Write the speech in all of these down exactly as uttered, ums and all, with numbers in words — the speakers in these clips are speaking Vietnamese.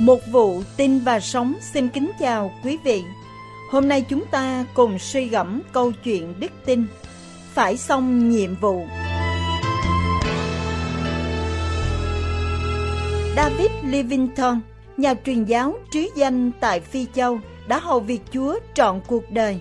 Một vụ tin và sống xin kính chào quý vị. Hôm nay chúng ta cùng suy gẫm câu chuyện đức tin, phải xong nhiệm vụ. David Livingstone, nhà truyền giáo trứ danh tại Phi Châu, đã hầu việc Chúa trọn cuộc đời.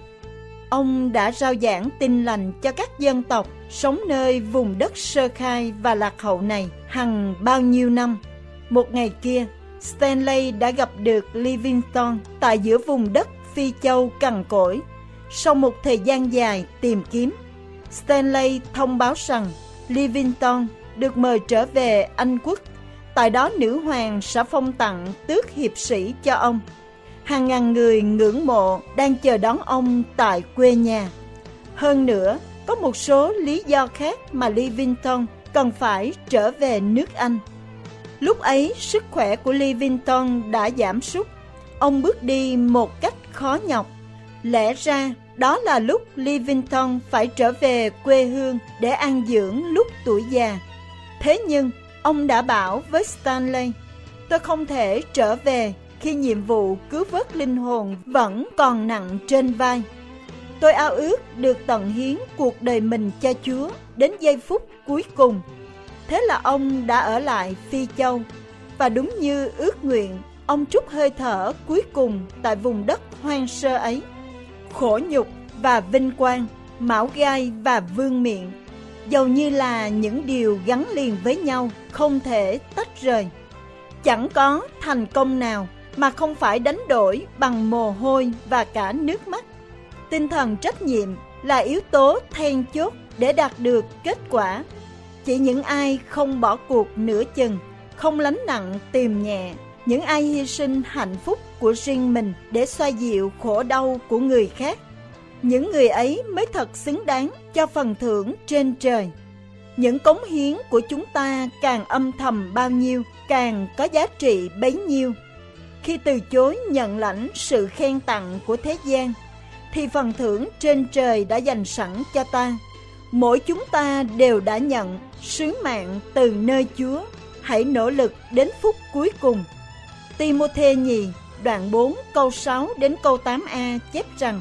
Ông đã rao giảng tin lành cho các dân tộc sống nơi vùng đất sơ khai và lạc hậu này hằng bao nhiêu năm. Một ngày kia, Stanley đã gặp được Livingstone tại giữa vùng đất Phi Châu cằn cỗi. Sau một thời gian dài tìm kiếm, Stanley thông báo rằng Livingstone được mời trở về Anh quốc. Tại đó nữ hoàng sẽ phong tặng tước hiệp sĩ cho ông. Hàng ngàn người ngưỡng mộ đang chờ đón ông tại quê nhà. Hơn nữa, có một số lý do khác mà Livingstone cần phải trở về nước Anh. Lúc ấy, sức khỏe của Livingstone đã giảm sút. Ông bước đi một cách khó nhọc. Lẽ ra, đó là lúc Livingstone phải trở về quê hương để an dưỡng lúc tuổi già. Thế nhưng, ông đã bảo với Stanley, tôi không thể trở về khi nhiệm vụ cứu vớt linh hồn vẫn còn nặng trên vai. Tôi ao ước được tận hiến cuộc đời mình cho Chúa đến giây phút cuối cùng. Thế là ông đã ở lại Phi Châu, và đúng như ước nguyện, ông trút hơi thở cuối cùng tại vùng đất hoang sơ ấy. Khổ nhục và vinh quang, mão gai và vương miện, dầu như là những điều gắn liền với nhau, không thể tách rời. Chẳng có thành công nào mà không phải đánh đổi bằng mồ hôi và cả nước mắt. Tinh thần trách nhiệm là yếu tố then chốt để đạt được kết quả. Chỉ những ai không bỏ cuộc nửa chừng, không lánh nặng tìm nhẹ, những ai hy sinh hạnh phúc của riêng mình để xoa dịu khổ đau của người khác, những người ấy mới thật xứng đáng cho phần thưởng trên trời. Những cống hiến của chúng ta càng âm thầm bao nhiêu, càng có giá trị bấy nhiêu. Khi từ chối nhận lãnh sự khen tặng của thế gian, thì phần thưởng trên trời đã dành sẵn cho ta. Mỗi chúng ta đều đã nhận sứ mạng từ nơi Chúa. Hãy nỗ lực đến phút cuối cùng. Ti-mô-thê nhì đoạn bốn câu sáu đến câu tám a chép rằng: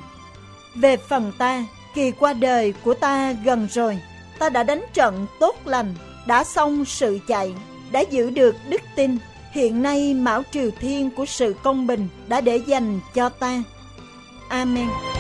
Về phần ta, kỳ qua đời của ta gần rồi. Ta đã đánh trận tốt lành, đã xong sự chạy, đã giữ được đức tin. Hiện nay mão triều thiên của sự công bình đã để dành cho ta. Amen.